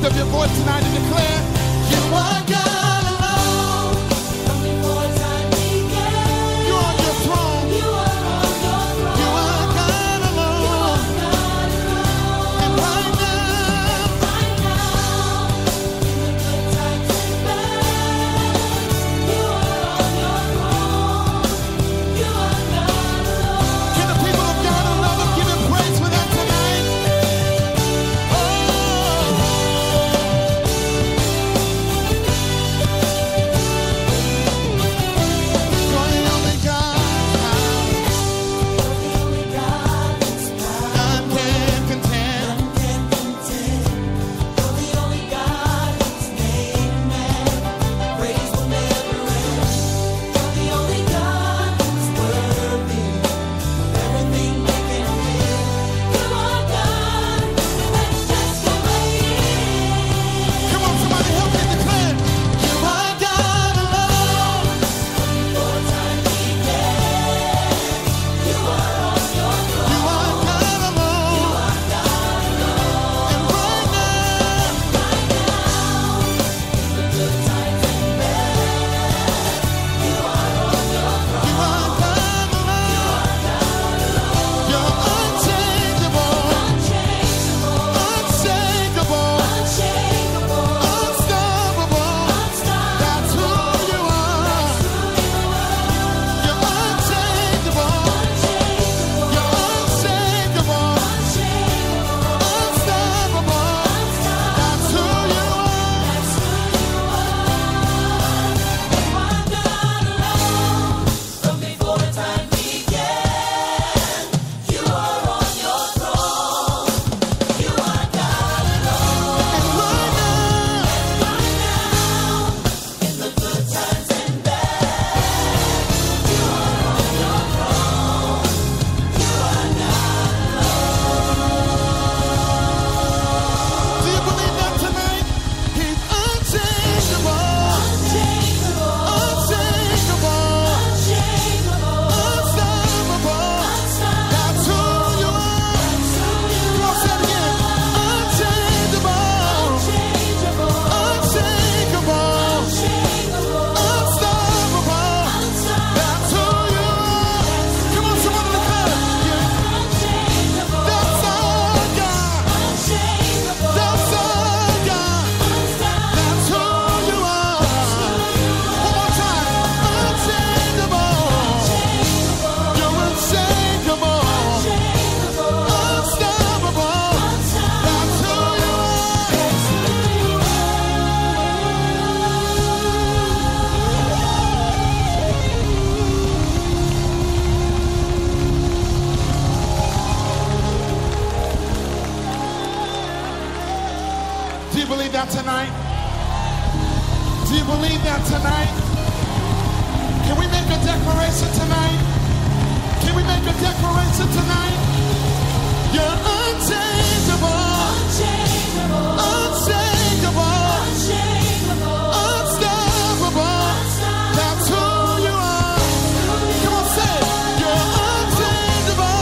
up your voice tonight and declare, you are God alone. From before time began. You're on your throne. You are on your throne. You are God alone. You are God alone. And right now, in the good times and bad, you are on your throne. You are God alone. Can the people of God who love him give him praise for that tonight? Do you believe that tonight? Do you believe that tonight? Can we make a declaration tonight? Can we make a declaration tonight? You're unchangeable. Unchangeable. Unshakable. Unshakable. Unstoppable. That's who you are. Come on, say it. You're unchangeable.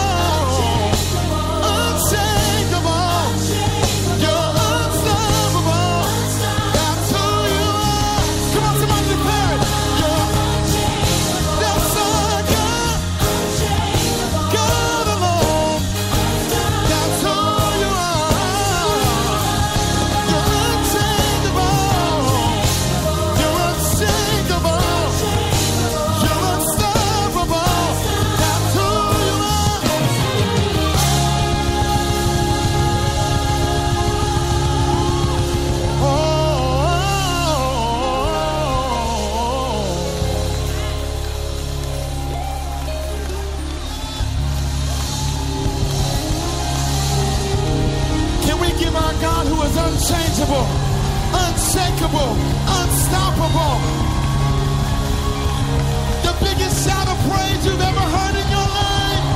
Unshakable. You're unstoppable. That's who you are. Come on, somebody declare it. You're unchangeable. That's our God. Unshakable. God alone. That's who you are. You're unchangeable. You're unshakable. You're unstoppable. That's who you are. Can we give our God, who is unchangeable, unshakable, unstoppable, the biggest shout of praise you've ever heard in your life?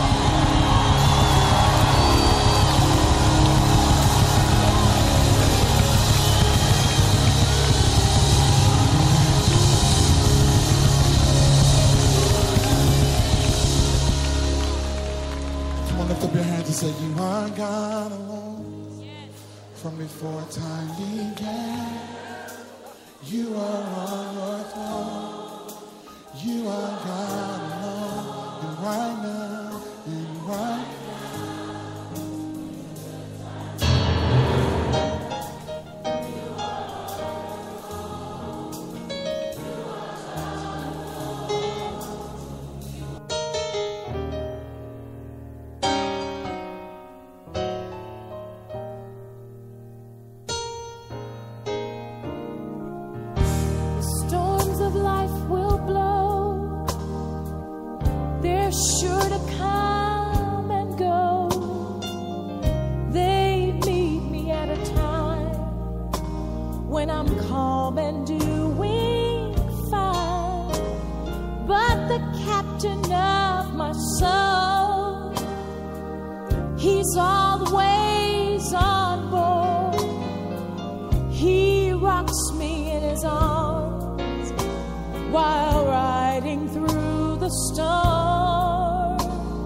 Come on, lift up your hands and say, you are God alone. from before time began. You are on your throne. You are God alone. And right now, and right now. Storms of life will blow. They're sure to come and go. They meet me at a time when I'm calm and doing fine. But the captain of my soul, he's always on board. He rocks me in his arms while riding through the storm.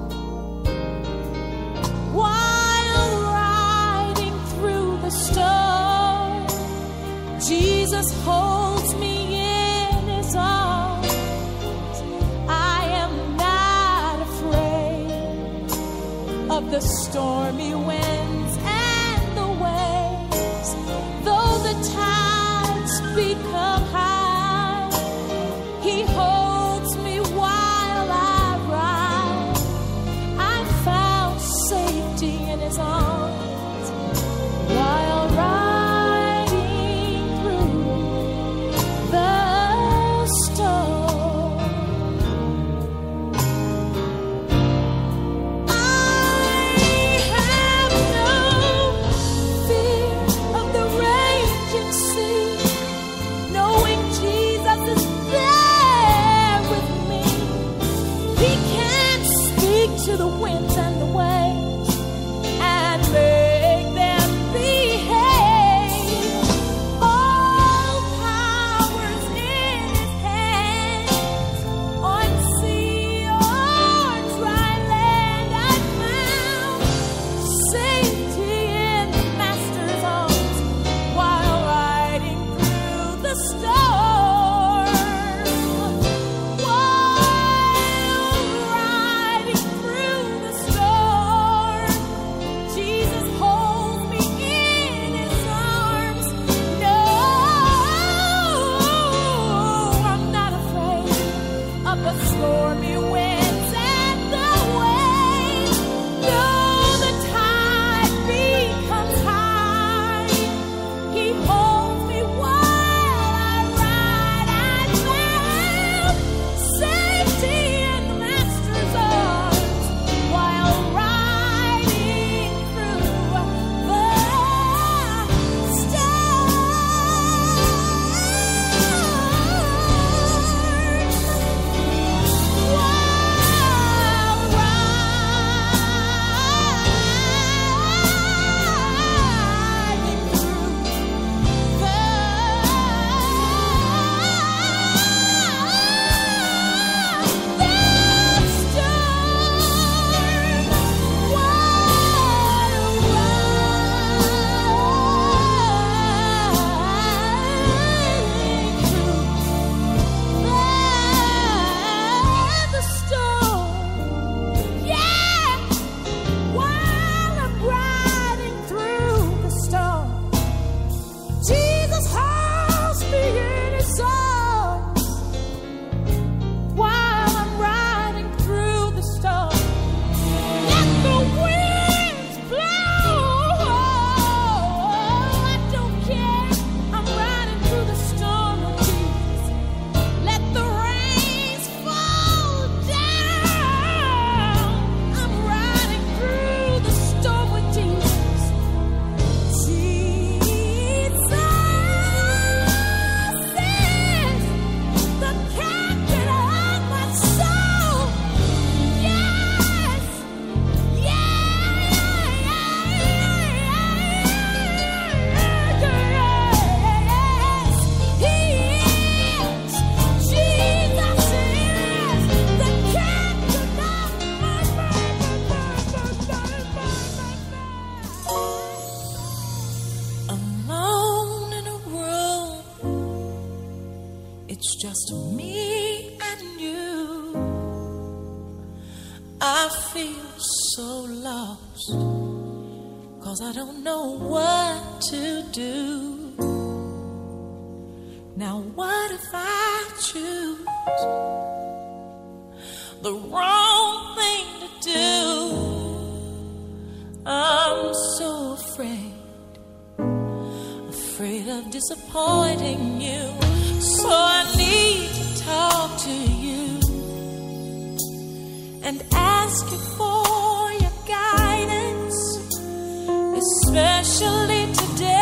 While riding through the storm, Jesus holds me in his arms. I am not afraid of the stormy winds and the waves, though the tides become high. He holds me while I ride. I found safety in his arms while riding through the storm. I have no fear of the raging sea, knowing just me and you. I feel so lost, 'cause I don't know what to do. Now what if I choose the wrong thing to do? I'm so afraid of disappointing you. So I need to talk to you and ask you for your guidance, especially today.